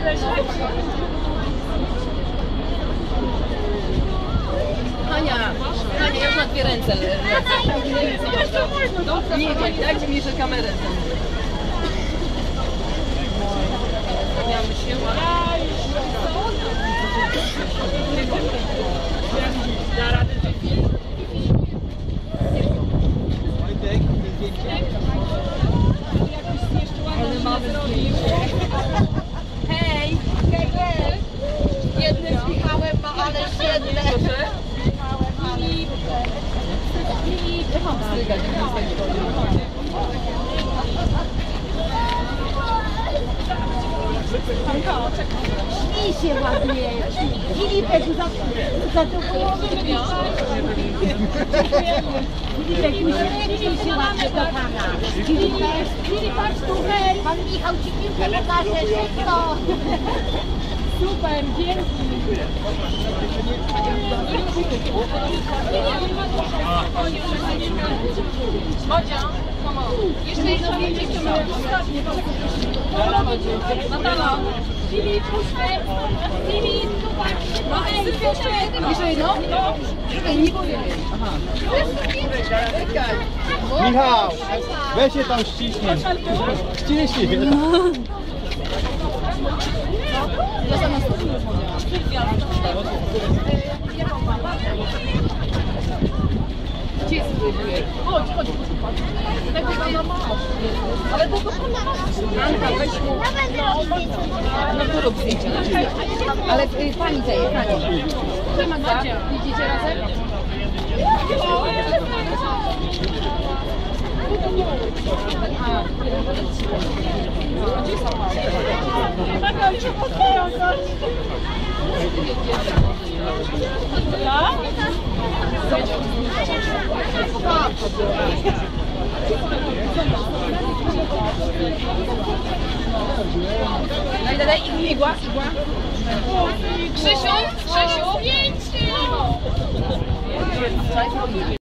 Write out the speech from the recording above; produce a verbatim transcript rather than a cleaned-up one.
Hania, Hania, ja już na dwie ręce lecę. Nie, nie, dajcie mi jeszcze kamerę. Stawiamy się. Da radę ale mamy zdjęcie. Hej! Hej, hej! Jedny z Michałem ma, ale siedle. Filip! Filip! Ja mam strygać, jak nie stać. Śmij się ładnie. Filipek za, za to połowę. Filipek, śmij się ładnie do pana. Filipek, Filip, patrz tu, hej. Pan Michał ci piłkę pokaże, szybko. Super, dzięki. Modzia, jeszcze jedno zdjęcie chcę. Natala. Filip, Filip, tu patrz. No, jeszcze jedno. Jeszcze jedno? Czekaj, nie powiem. Aha. Michał, weź się tam ściśnij. Ściśnij. Ja za nas już mówiłam. Gdzie jest twój wujek? Chodź, chodź, chodź. Tego pana masz. Ale to to pana masz. Anka, weź mu. No to rób zdjęcie. Ale y, pani daje, pani. Gdzie Magda? Idziecie razem? A, gdzie są pani? Magda, cię podpoją coś. Ja? Daj, daj, daj, igła, igła. Krzysiu, Krzysiu.